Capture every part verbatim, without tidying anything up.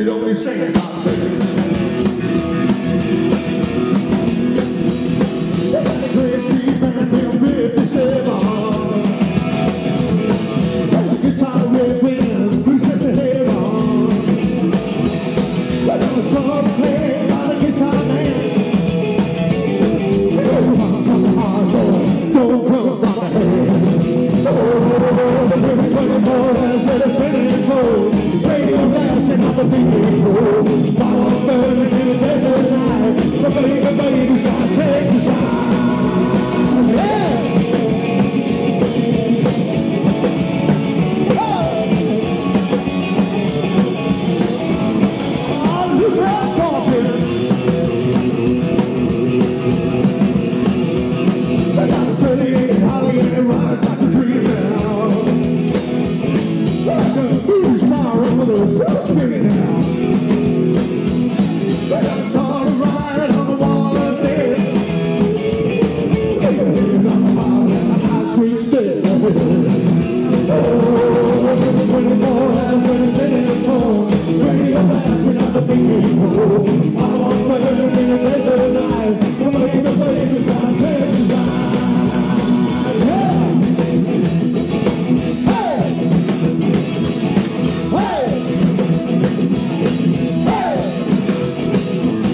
we don't be singing about singing. Great Street Band in fifty-seven. Guitar riffing, three steps ahead on. There was a song played by the guitar man. Don't come from the hard road, don't come from the head. Oh, the baby twenty-four has let us in his hole. Radio blasting on the beat road. Fire burning in the desert night. The baby, baby's got Texas eyes. Yeah!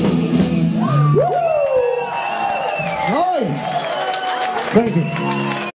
Thank you.